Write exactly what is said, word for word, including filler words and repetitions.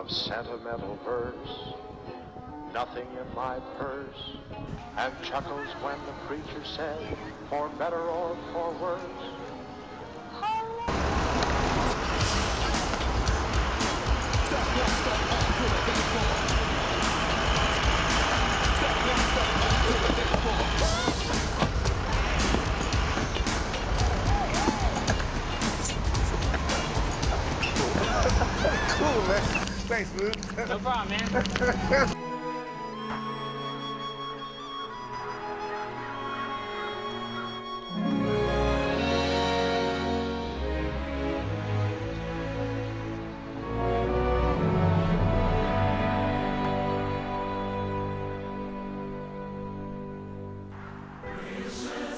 of sentimental verse, nothing in my purse, and chuckles when the preacher said, for better or for worse. Cool, man. Thanks, man. No problem, man. Precious